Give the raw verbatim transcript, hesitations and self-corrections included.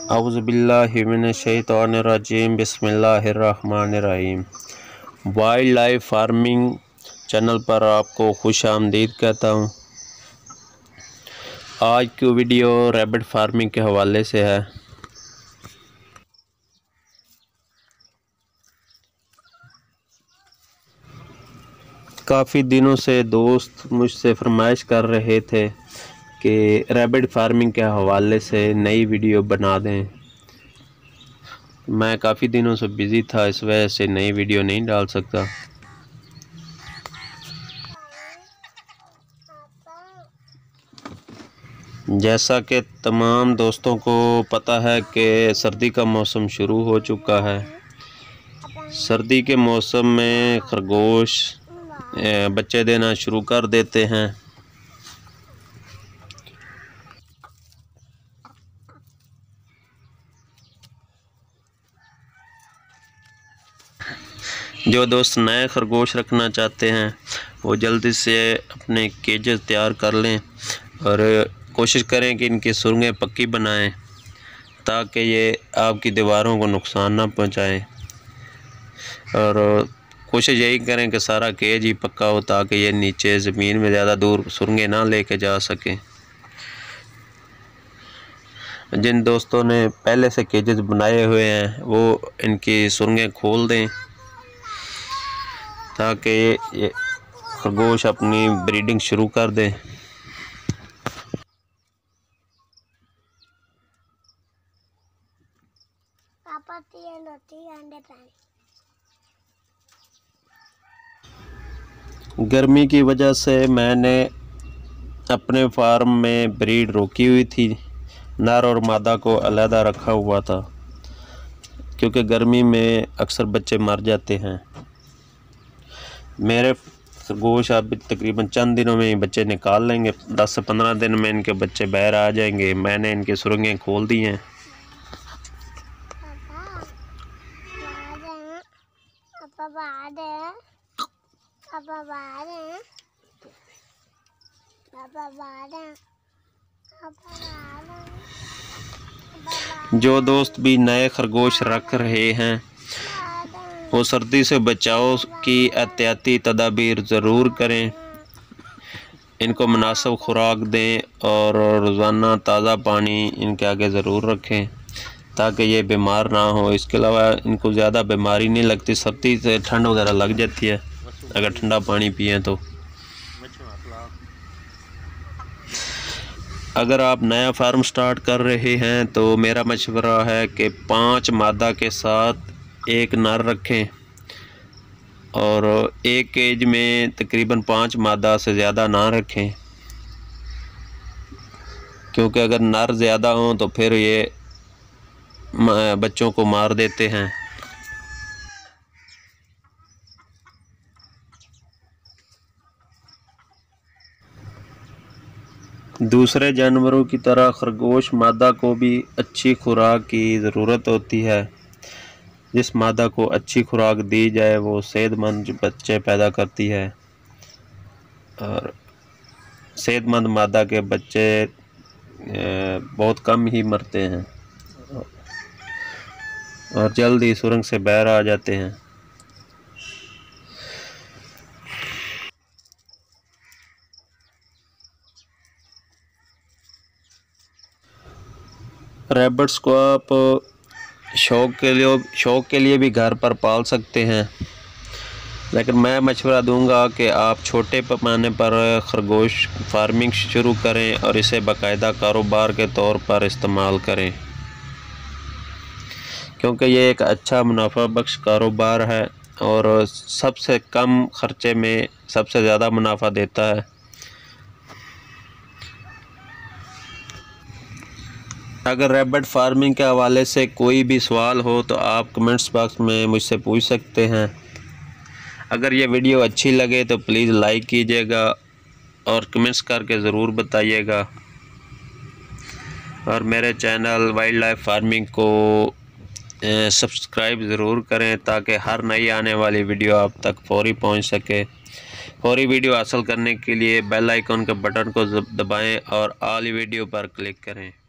औज़ुबिल्लाहि मिनश्शैतानिर्रजीम बिस्मिल्लाहिर्रहमानिर्रहीम। Wild life farming channel पर आपको खुश आमदीद कहता हूँ। आज की वीडियो रैबिट फार्मिंग के हवाले से है। काफ़ी दिनों से दोस्त मुझसे फरमाइश कर रहे थे कि रैबिट फार्मिंग के हवाले से नई वीडियो बना दें। मैं काफ़ी दिनों से बिज़ी था, इस वजह से नई वीडियो नहीं डाल सकता। जैसा कि तमाम दोस्तों को पता है कि सर्दी का मौसम शुरू हो चुका है। सर्दी के मौसम में खरगोश बच्चे देना शुरू कर देते हैं। जो दोस्त नए खरगोश रखना चाहते हैं वो जल्दी से अपने केजेस तैयार कर लें और कोशिश करें कि इनकी सुरंगें पक्की बनाएं ताकि ये आपकी दीवारों को नुकसान ना पहुंचाएं। और कोशिश यही करें कि सारा केज ही पक्का हो ताकि ये नीचे ज़मीन में ज़्यादा दूर सुरंगें ना लेके जा सकें। जिन दोस्तों ने पहले से केजेस बनाए हुए हैं वो इनकी सुरंगें खोल दें ताकि ये खरगोश अपनी ब्रीडिंग शुरू कर दें। गर्मी की वजह से मैंने अपने फार्म में ब्रीड रोकी हुई थी, नर और मादा को अलहदा रखा हुआ था क्योंकि गर्मी में अक्सर बच्चे मर जाते हैं। मेरे खरगोश अभी तकरीबन चंद दिनों में ही बच्चे निकाल लेंगे, दस से पंद्रह दिन में इनके बच्चे बाहर आ जाएंगे। मैंने इनकी सुरंगें खोल दी हैं। जो दोस्त भी नए खरगोश रख रहे हैं वो सर्दी से बचाव की एहतियाती तदाबीर ज़रूर करें। इनको मुनासिब खुराक दें और रोज़ाना ताज़ा पानी इनके आगे ज़रूर रखें ताकि ये बीमार ना हो। इसके अलावा इनको ज़्यादा बीमारी नहीं लगती, सर्दी से ठंड वगैरह लग जाती है अगर ठंडा पानी पिए तो। अगर आप नया फार्म स्टार्ट कर रहे हैं तो मेरा मशवरा है कि पाँच मादा के साथ एक नर रखें और एक केज में तकरीबन पाँच मादा से ज़्यादा ना रखें, क्योंकि अगर नर ज़्यादा हों तो फिर ये बच्चों को मार देते हैं। दूसरे जानवरों की तरह खरगोश मादा को भी अच्छी खुराक की ज़रूरत होती है। जिस मादा को अच्छी खुराक दी जाए वो सेहतमंद बच्चे पैदा करती है और सेहतमंद मादा के बच्चे बहुत कम ही मरते हैं और जल्द ही सुरंग से बाहर आ जाते हैं। रैबिट्स को आप शौक़ के लिए शौक़ के लिए भी घर पर पाल सकते हैं, लेकिन मैं मशवरा दूंगा कि आप छोटे पैमाने पर खरगोश फार्मिंग शुरू करें और इसे बाकायदा कारोबार के तौर पर इस्तेमाल करें, क्योंकि ये एक अच्छा मुनाफा बख्श कारोबार है और सबसे कम ख़र्चे में सबसे ज़्यादा मुनाफा देता है। अगर रैबिट फार्मिंग के हवाले से कोई भी सवाल हो तो आप कमेंट्स बॉक्स में मुझसे पूछ सकते हैं। अगर ये वीडियो अच्छी लगे तो प्लीज़ लाइक कीजिएगा और कमेंट्स करके ज़रूर बताइएगा और मेरे चैनल वाइल्ड लाइफ फार्मिंग को सब्सक्राइब ज़रूर करें ताकि हर नई आने वाली वीडियो आप तक फौरी पहुंच सके। फौरी वीडियो हासिल करने के लिए बेल आइकन के बटन को दबाएं और ऑल वीडियो पर क्लिक करें।